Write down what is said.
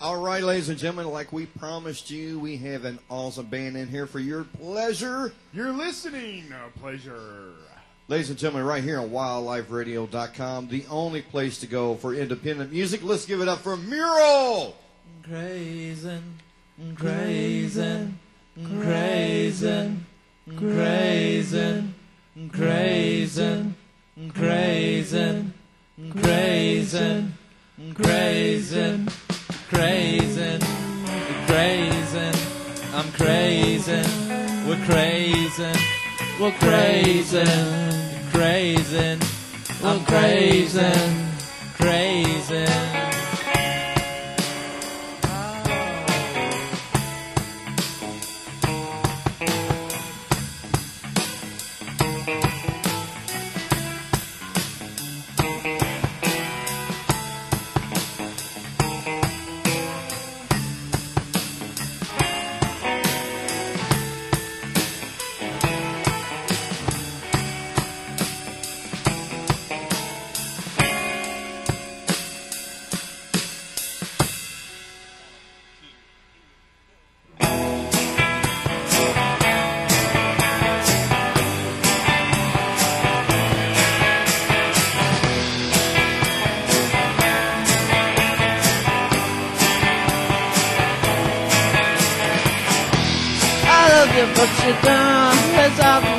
All right, ladies and gentlemen, like we promised you, we have an awesome band in here for your pleasure. Your listening pleasure. Ladies and gentlemen, right here on wildliferadio.com, the only place to go for independent music. Let's give it up for Mural. Crazin', crazin', crazin', crazin', crazin', crazin', crazin', crazin', crazin', crazin', I'm crazin', we're crazin', we're crazin', crazin', I'm crazin', crazin'. But you done has out